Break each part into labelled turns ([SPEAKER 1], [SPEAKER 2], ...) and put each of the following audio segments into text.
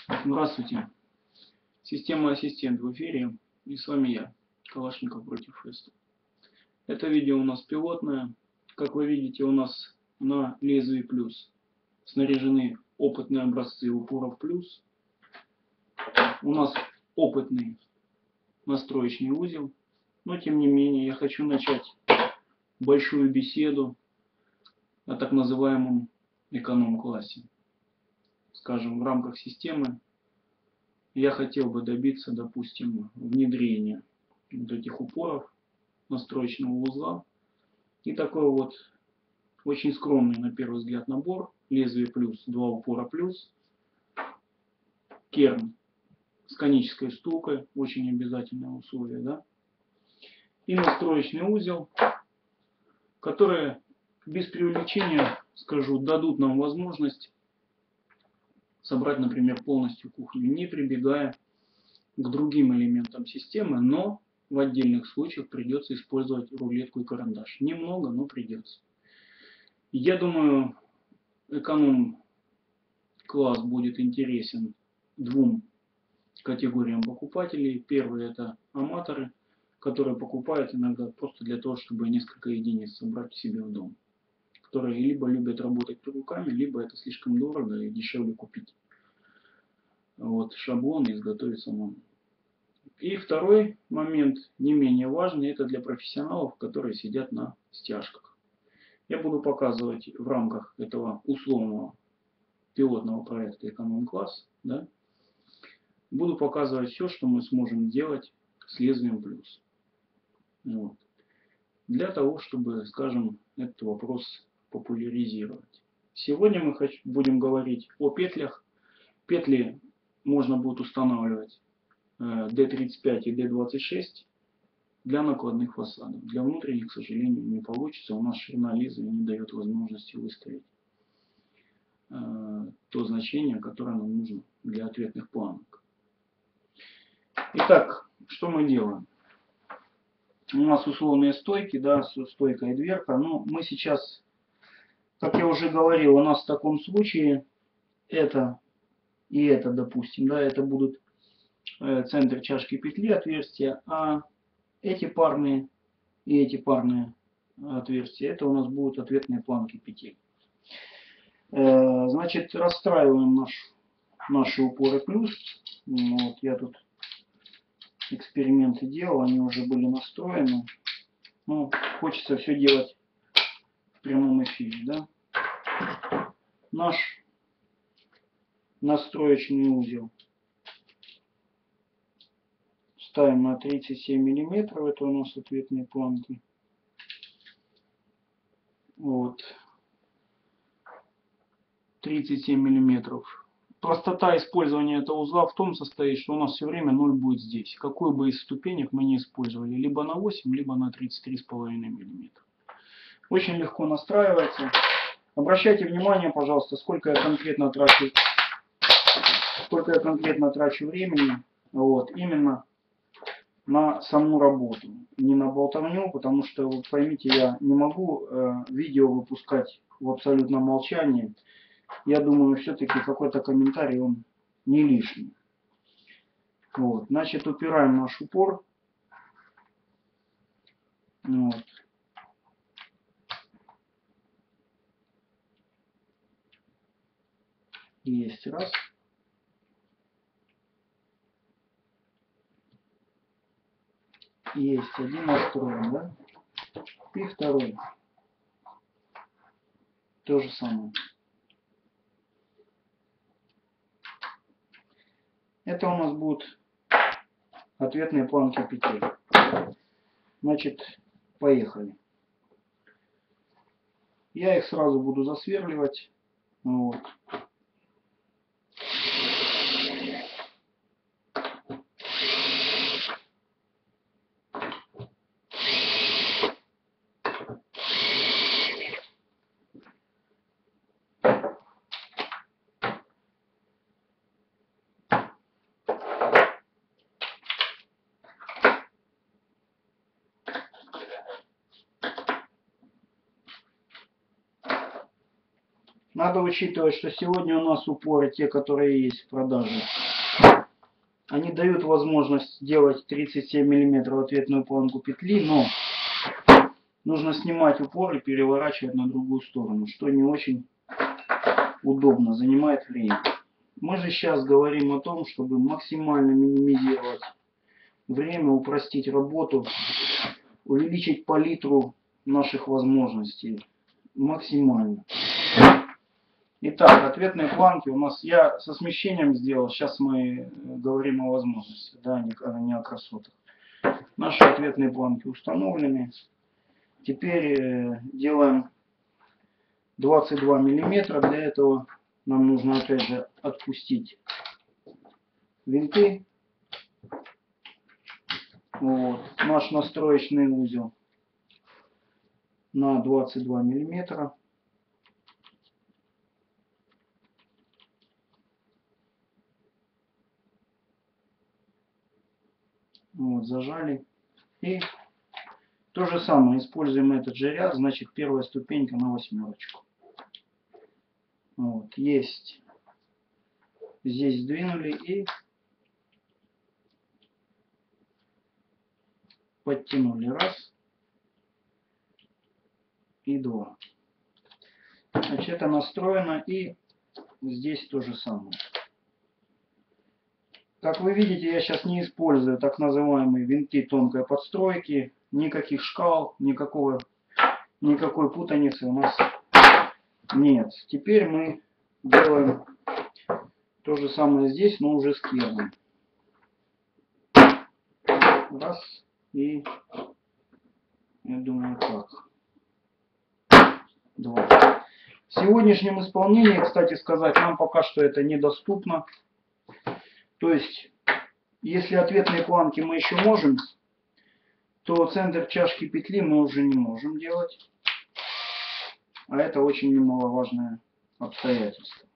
[SPEAKER 1] Здравствуйте. Система Ассистент в эфире. И с вами я, Калашников против Феста. Это видео у нас пилотное. Как вы видите, у нас на лезвии плюс снаряжены опытные образцы упоров плюс. У нас опытный настроечный узел. Но тем не менее, я хочу начать большую беседу о так называемом эконом-классе. Скажем, в рамках системы я хотел бы добиться, допустим, внедрения вот этих упоров настроечного узла. И такой вот очень скромный на первый взгляд набор. Лезвие плюс, два упора плюс. Керн с конической стулкой, очень обязательное условие, да. И настроечный узел, которые без преувеличения, скажу, дадут нам возможность собрать, например, полностью кухню, не прибегая к другим элементам системы, но в отдельных случаях придется использовать рулетку и карандаш. Немного, но придется. Я думаю, эконом-класс будет интересен двум категориям покупателей. Первый — это аматоры, которые покупают иногда просто для того, чтобы несколько единиц собрать к себе в дом. Которые либо любят работать руками, либо это слишком дорого и дешевле купить вот шаблон и изготовить самому. И второй момент, не менее важный, это для профессионалов, которые сидят на стяжках. Я буду показывать в рамках этого условного пилотного проекта эконом-класс, да, буду показывать все, что мы сможем делать с лезвием плюс. Вот. Для того, чтобы, скажем, этот вопрос популяризировать. Сегодня мы будем говорить о петлях. Петли можно будет устанавливать D35 и D26 для накладных фасадов. Для внутренних, к сожалению, не получится. У нас ширина лезвия не дает возможности выставить то значение, которое нам нужно для ответных планок. Итак, что мы делаем? У нас условные стойки, да, стойка и дверка. Но мы сейчас, как я уже говорил, у нас в таком случае это и это, допустим, да, это будут центр чашки петли, отверстия, а эти парные и эти парные отверстия, это у нас будут ответные планки петель. Значит, расстраиваем наши упоры плюс. Вот, я тут эксперименты делал, они уже были настроены. Ну, хочется все делать в прямом эфире, да. Наш настроечный узел ставим на 37 миллиметров, это у нас ответные планки. Вот. 37 миллиметров. Простота использования этого узла в том состоит, что у нас все время 0 будет здесь. Какую бы из ступенек мы не использовали. Либо на 8, либо на 33,5 мм. Очень легко настраивается. Обращайте внимание, пожалуйста, сколько я конкретно трачу времени. Вот, именно на саму работу. Не на болтовню, потому что, вот поймите, я не могу видео выпускать в абсолютном молчании. Я думаю, все-таки какой-то комментарий, он не лишний. Вот. Значит, упираем наш упор. Вот. Есть раз. Есть один настроен, да? И второй. То же самое. Это у нас будут ответные планки петель. Значит, поехали. Я их сразу буду засверливать. Вот. Надо учитывать, что сегодня у нас упоры, те, которые есть в продаже, они дают возможность делать 37 мм ответную планку петли, но нужно снимать упор и переворачивать на другую сторону, что не очень удобно, занимает время. Мы же сейчас говорим о том, чтобы максимально минимизировать время, упростить работу, увеличить палитру наших возможностей максимально. Итак, ответные планки у нас, я со смещением сделал, сейчас мы говорим о возможности, да, не о красотах. Наши ответные планки установлены. Теперь делаем 22 мм. Для этого нам нужно опять же отпустить винты. Вот. Наш настроечный узел на 22 мм. Вот, зажали. И то же самое, используем этот же ряд, значит первая ступенька на восьмерочку. Вот, есть. Здесь сдвинули и подтянули. Раз и два. Значит, это настроено, и здесь то же самое. Как вы видите, я сейчас не использую так называемые винты тонкой подстройки. Никаких шкал, никакой путаницы у нас нет. Теперь мы делаем то же самое здесь, но уже с керном. Раз. И я думаю так. Два. В сегодняшнем исполнении, кстати сказать, нам пока что это недоступно. То есть, если ответные планки мы еще можем, то центр чашки петли мы уже не можем делать. А это очень немаловажное обстоятельство.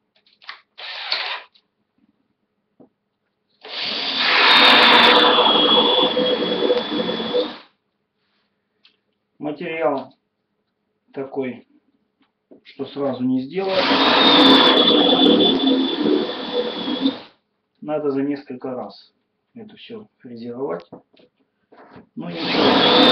[SPEAKER 1] Материал такой, что сразу не сделать. Надо за несколько раз это все фрезеровать. Ну ничего.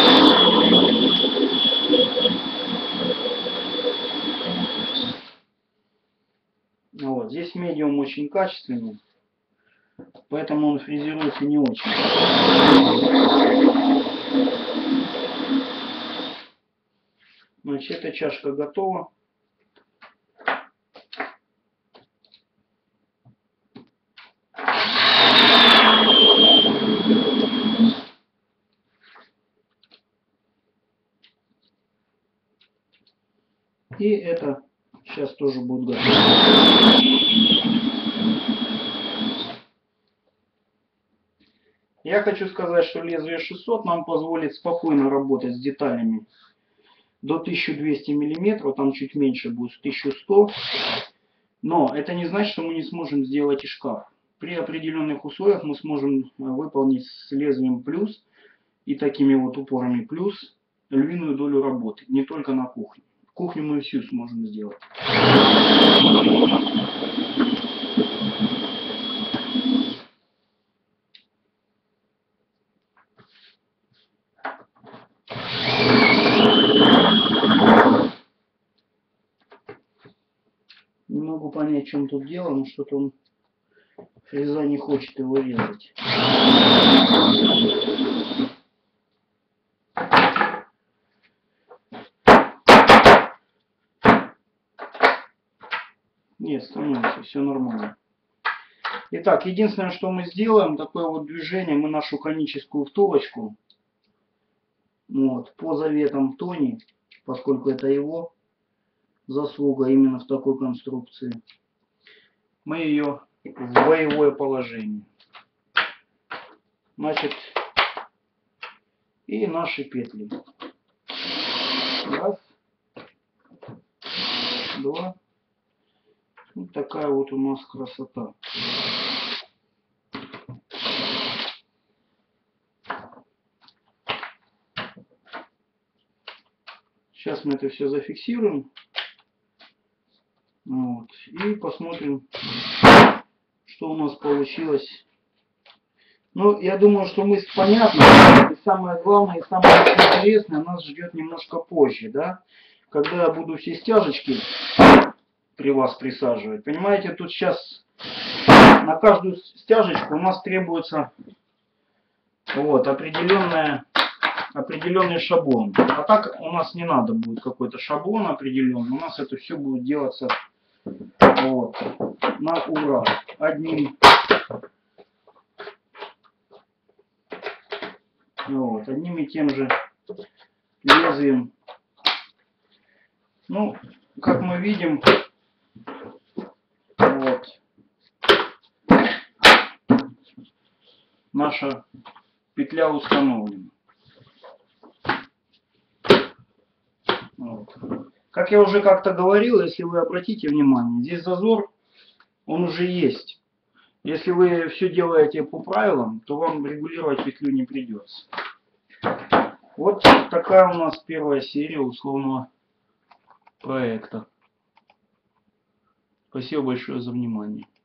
[SPEAKER 1] Вот. Здесь медиум очень качественный, поэтому он фрезеруется не очень. Значит, эта чашка готова. И это сейчас тоже будет готово. Я хочу сказать, что лезвие 600 нам позволит спокойно работать с деталями до 1200 мм, там чуть меньше будет 1100. Но это не значит, что мы не сможем сделать и шкаф. При определенных условиях мы сможем выполнить с лезвием плюс и такими вот упорами плюс львиную долю работы. Не только на кухне. Кухню мы всю сможем сделать. Не могу понять, в чем тут дело, но что-то он фреза не хочет его резать. Нет, становится, все нормально. Итак, единственное, что мы сделаем, такое вот движение, мы нашу коническую втулочку, вот, по заветам Тони, поскольку это его заслуга именно в такой конструкции, мы ее в боевое положение. Значит, и наши петли. Раз, два. Вот такая вот у нас красота. Сейчас мы это все зафиксируем. Вот. И посмотрим, что у нас получилось. Ну, я думаю, что мысль понятна. И самое главное, и самое интересное нас ждет немножко позже, да? Когда я буду все стяжечки при вас присаживать. Понимаете, тут сейчас на каждую стяжечку у нас требуется вот определенный шаблон. А так у нас не надо будет какой-то шаблон определенный. У нас это все будет делаться вот, на ура. Одним одним и тем же лезвием. Ну, как мы видим, вот, наша петля установлена. Вот. Как я уже как-то говорил, если вы обратите внимание, здесь зазор, он уже есть. Если вы все делаете по правилам, то вам регулировать петлю не придется. Вот такая у нас первая серия условного проекта. Спасибо большое за внимание.